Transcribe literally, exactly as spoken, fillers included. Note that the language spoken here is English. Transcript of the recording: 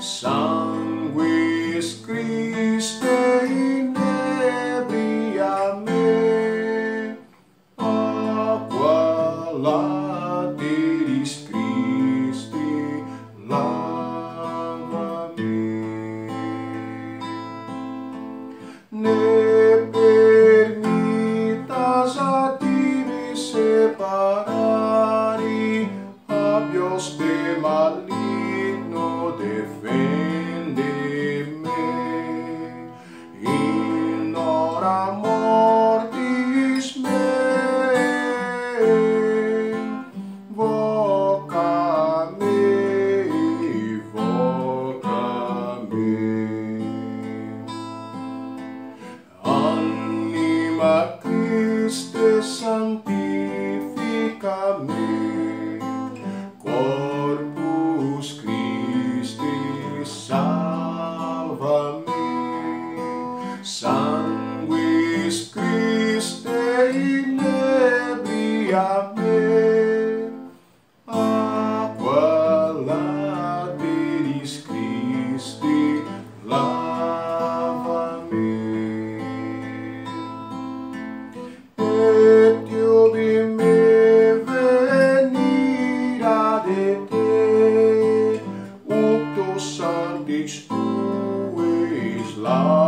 Sanguis Christi inebria me, aqua lateris Christi lava-me. Ne permitas a ti me separari, habeos de maligno defende-me, in hora mortis mei, voca-me, voca-me. Anima Christi sanctifica-me, corpus Christi salva-me, sanguis Christi inebria me, aqua lateris Christi lava-me. Et iubi me venira de te, uctus sanctis tuis la